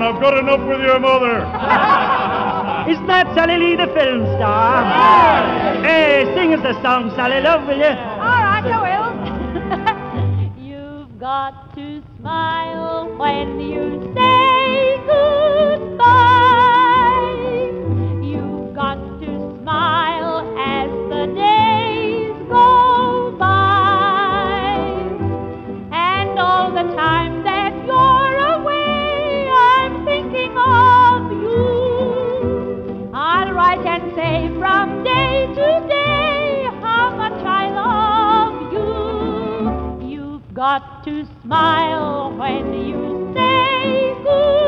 I've got enough with your mother. Isn't that Sally Lee, the film star? Hey, sing us a song, Sally, love, will you? All right, I will. You've got to smile when you say goodbye. You've got to smile as the days go by. And all the time that you're away, I'm thinking of you. I'll write and say from day to day how much I love you. You've got to smile when you say goodbye.